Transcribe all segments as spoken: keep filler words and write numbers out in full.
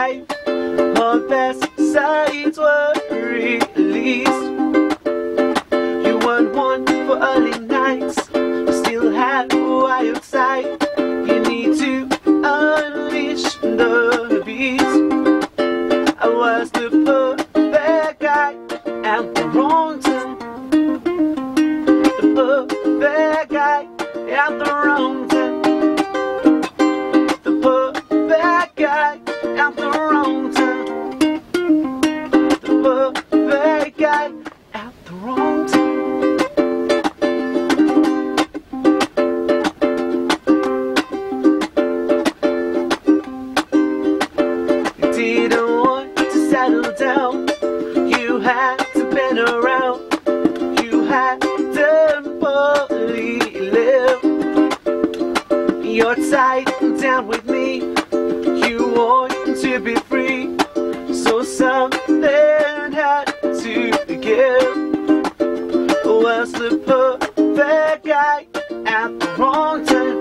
life. Our best sides were released. You weren't one for early nights, still had wild side. You need to unleash the beast. I was the perfect guy at the wrong time. The perfect guy at the wrong time. The perfect guy at the wrong time. The perfect guy at the wrong time. You didn't want to settle down. You had to bend around. You had to fully live. You're tied down with me. You want to be free, so something had to give. Was the perfect guy at the wrong time.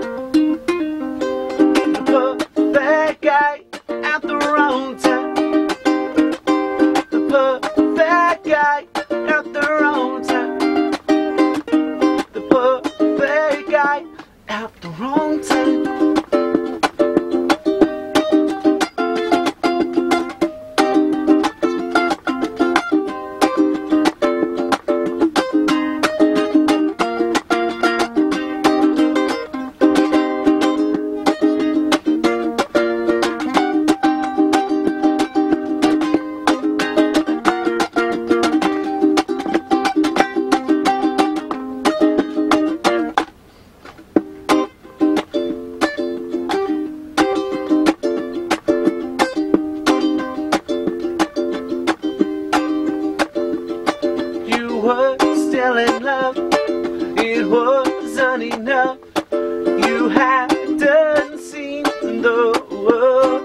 The perfect guy at the wrong time. The perfect guy at the wrong time. The perfect guy at the wrong time. Were still in love, it wasn't enough. You hadn't seen the world.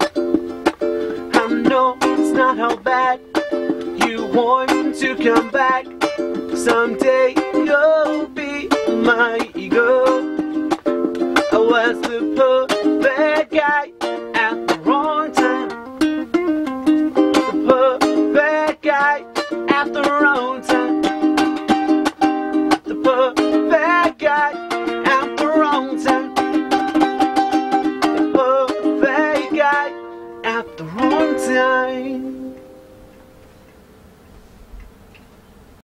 I know it's not how bad you want to come back. Someday you'll be my girl. I was the perfect guy at the wrong time. The perfect guy at the wrong time. The perfect guy at the wrong time. The perfect guy at the wrong time.